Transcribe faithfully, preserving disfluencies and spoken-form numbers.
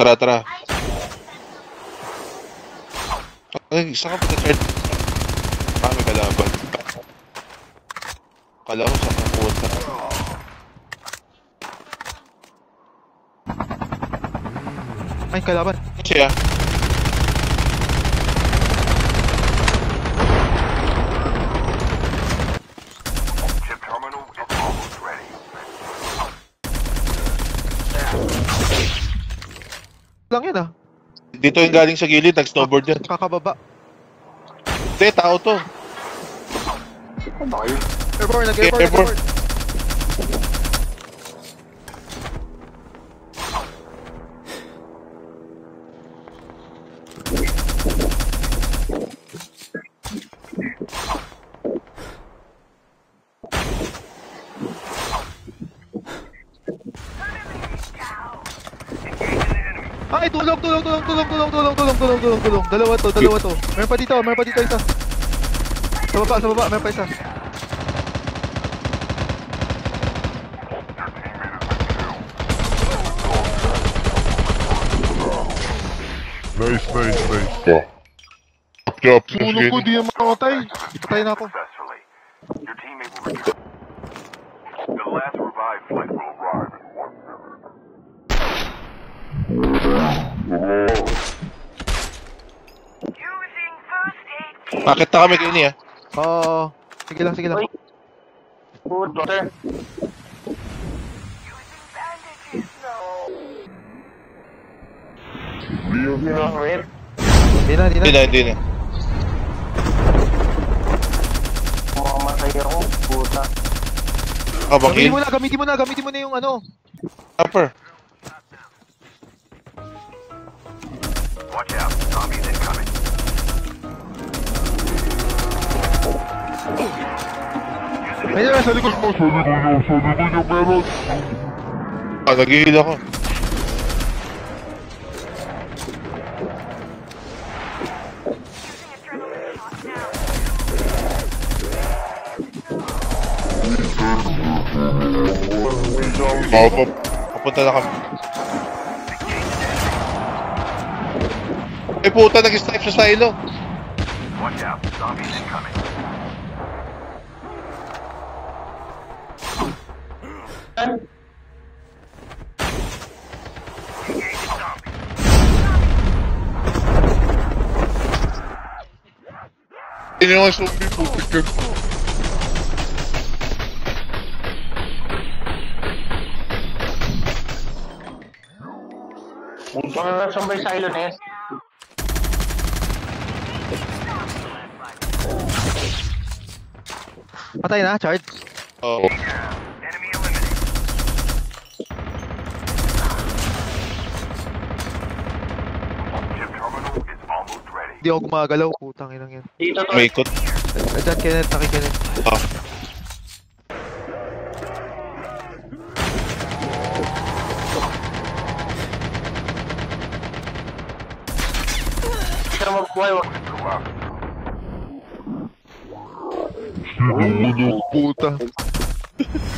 Tara, tara. Ay, saan ka pa-third? Ah, may kalaban. Kala ko saan ka punta. Ay, kalaban. Siya. Lang yan ah. Dito yung galing sa gilid, nag-snowboard yan. Kakababa. Hindi, tao to. Airborne, nag-airborne, Airborne. nag-airborne. Ay, tulong, tulong, tulong, tulong, tulong, tulong, tulong, tulong, tulong, tulong. Dalawa to, dalawa to. Meron pa dito, meron pa dito isa. Sa baba, sa baba, meron pa isa. Nice, nice, nice. Yeah. Job, Sunog ko, di yung makakatay. Patay na ako. Your teammate will return. The last revived flight will arrive in one minute. Using first aid kit. Bakit na kami kayo niya? Oo. Sige lang, sige lang. Good, daughter. Using bandages now. You know, wait. Hindi na, hindi na. Hindi na, hindi na. Mamamatay ako, puta. Ah, bakit? Gamitin mo na, gamitin mo na, gamitin mo na yung ano. Upper. Watch out, zombies incoming. Ayun na, sa likod mo. Sabi ko nyo, sabi ko nyo meron. Ah, nag-heal ako. Using adrenaline shot now. Oo, po. Papunta na kami. Ay puta, nag-snipe sa silo. Watch out, zombies incoming. Hindi naman zombie, putik ka. Punta ka na sa may silo na yan. Patay na, charge. Oo. Enemy eliminated. Chip terminal is almost ready. Hindi ako gumagalaw. Putang inang yan. Dito to. May ikot. Ayan, Kenneth, taki Kenneth. Ah. Hindi ka na mabuhay, wag. Sinunog. Puta.